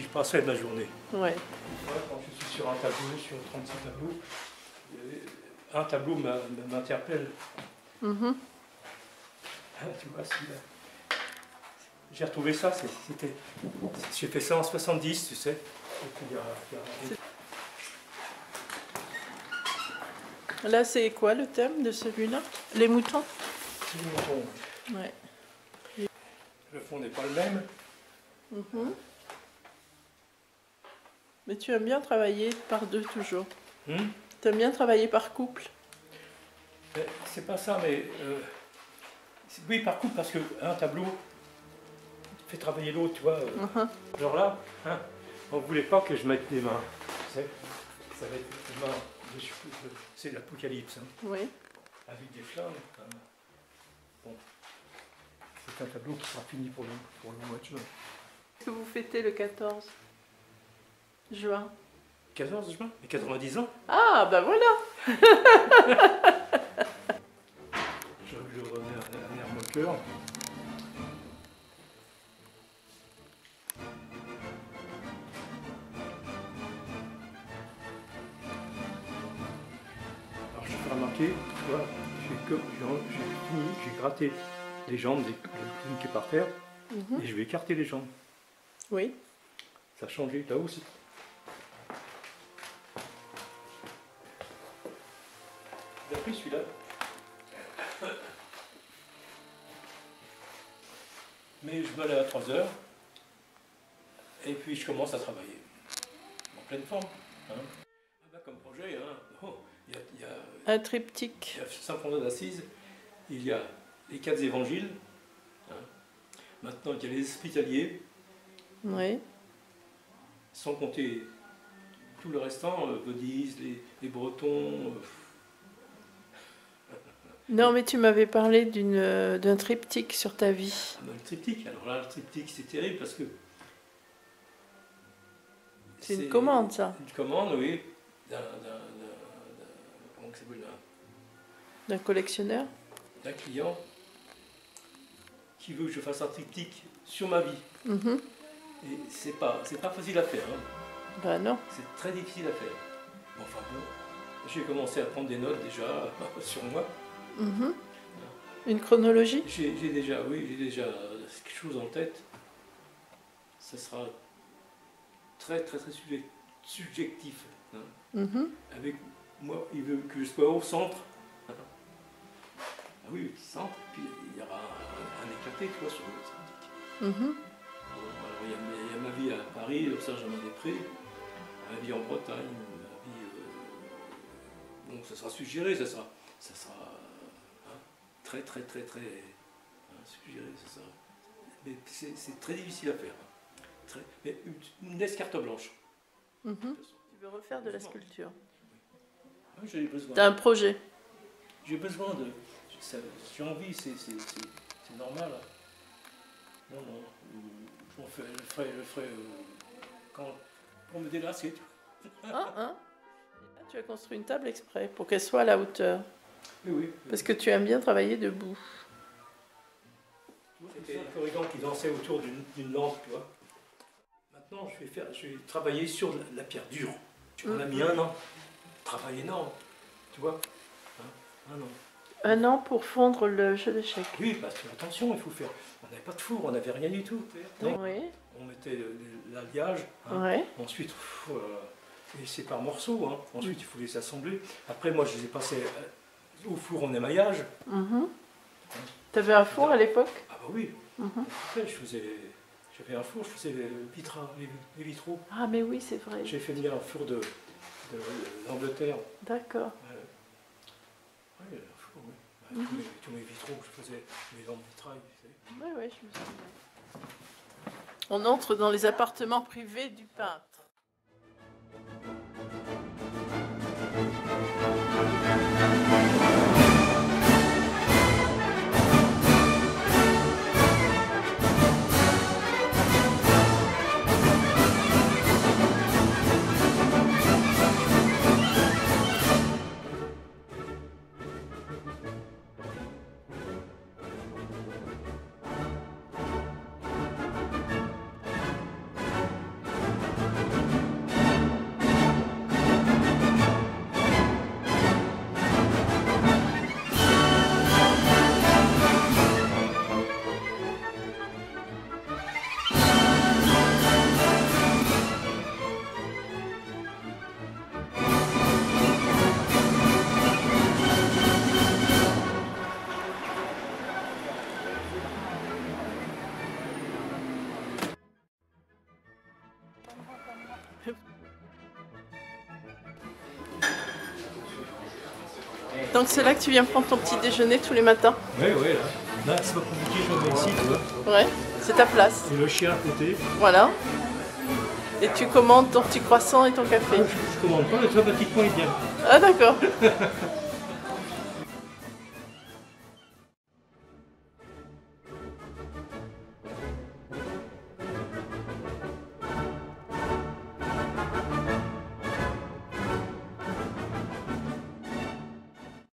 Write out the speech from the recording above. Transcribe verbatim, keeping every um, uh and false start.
passerai ma journée. Ouais. Moi, quand je suis sur un tableau, sur trente-six tableaux, un tableau m'interpelle. Mm-hmm. Ah, tu vois, j'ai retrouvé ça, c'était. J'ai fait ça en soixante-dix, tu sais. Et puis, il y a, il y a... Là, c'est quoi le thème de celui-là? Les moutons? Les moutons. Ouais. Le fond n'est pas le même. Mm-hmm. Mais tu aimes bien travailler par deux toujours. Hmm? Tu aimes bien travailler par couple. C'est pas ça, mais... Euh, oui, par couple, parce qu'un tableau fait travailler l'autre, tu vois. Euh, Mm-hmm. Genre là, hein, on ne voulait pas que je mette des mains. Tu sais, ça va être des mains. C'est l'apocalypse. Hein, Oui. avec des flammes. Hein. Bon. C'est un tableau qui sera fini pour le, pour le mois de juin. Qu'est-ce que vous fêtez le quatorze juin? quatorze juin? Et quatre-vingt-dix ans? Ah, ben voilà. Je, je remets un, un air moqueur. Alors je peux remarquer, tu vois, j'ai fini, j'ai gratté les jambes des clowns qui est par terre, Mm-hmm. et je vais écarter les jambes. Oui. Ça a changé là aussi. J'ai pris celui-là. Mais je me lève à trois heures et puis je commence à travailler. En pleine forme. Hein. Ah ben, comme projet, hein. Oh, il, y a, il, y a, Un triptyque. il y a Saint-François d'Assise, il y a les quatre évangiles, hein. Maintenant il y a les hospitaliers, Oui. sans compter tout le restant, euh, Venise, les, les Bretons. Euh, Non, mais tu m'avais parlé d'une, euh, d'un triptyque sur ta vie. Ah ben, le triptyque, alors là le triptyque c'est terrible parce que C'est une commande, ça. Une commande, oui, d'un, d'un, d'un, d'un, comment ça s'appelle, d'un, D'un collectionneur. d'un client qui veut que je fasse un triptyque sur ma vie. Mm-hmm. Et c'est pas, c'est pas facile à faire, hein. Ben non. C'est très difficile à faire. Bon, enfin bon, j'ai commencé à prendre des notes déjà sur moi. Mm-hmm. Une chronologie? J'ai, j'ai déjà, oui, j'ai déjà quelque chose en tête. Ça sera très très très subjectif. Hein. Mm-hmm. Avec moi, il veut que je sois au centre. Ah oui, centre, puis il y aura un, un éclaté, tu vois, sur le triptyque. Mm-hmm. Alors, il, y a, il y a ma vie à Paris, au Saint-Germain-des-Prés, ma vie en Bretagne, ma vie... Euh, bon, ça sera suggéré, ça sera, ça sera hein, très très très très hein, suggéré, ça sera. Mais c'est, c'est très difficile à faire. Hein. Très, mais une laisse carte blanche. Mm-hmm. Tu veux refaire de la sculpture? Oui, j'ai besoin. T'as un projet? J'ai besoin de... ça, j'ai envie, c'est, c'est, c'est, c'est normal. Non, non, je, je, ferai, je ferai, je ferai euh, quand, pour me délasser. Ah, hein? Tu as construit une table exprès pour qu'elle soit à la hauteur. Oui, oui. Parce que tu aimes bien travailler debout. C'était un corrigan qui dansait autour d'une, d'une lampe, tu vois. Maintenant, je vais, faire, je vais travailler sur la, la pierre dure. Tu m'en as mis un an. Travail énorme, tu vois. Hein, un an. Un an pour fondre le jeu d'échecs. Oui, parce que attention, il faut faire. On n'avait pas de four, on n'avait rien du tout. Oui. On mettait l'alliage. Hein. Ouais. Ensuite, pff, euh, et c'est par morceaux. Hein. Ensuite, il faut les assembler. Après, moi, je les ai passés au four en émaillage. Mm-hmm. Tu avais un four à l'époque? Ah bah oui. Mm-hmm. Après, je faisais, j'avais un four, je faisais les, vitra, les, les vitraux. Ah, mais oui, c'est vrai. J'ai fait venir un four de, de, de, d'Angleterre. D'accord. Ouais. Oui, un four, oui. Bah, Mm-hmm. tous, mes, tous mes vitraux, je faisais mes lampes vitrail. Oui, oui, je me souviens. On entre dans les appartements privés du peintre. Donc c'est là que tu viens prendre ton petit déjeuner tous les matins? Oui, oui, là. Là, c'est pas compliqué comme ici, tu vois. Ouais, c'est ta place. Et le chien à côté. Voilà. Et tu commandes ton petit croissant et ton café. Je, je commande pas, mais toi, petit point, il vient. Ah d'accord.